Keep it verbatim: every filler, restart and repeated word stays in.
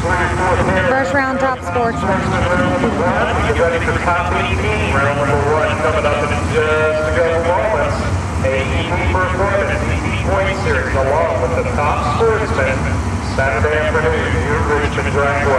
First round top sportsman. Get ready for top eighteen. Round number one coming up in just a couple moments. A E V performance, E V point series, along with the top sportsman. Saturday afternoon, New Richmond Dragway.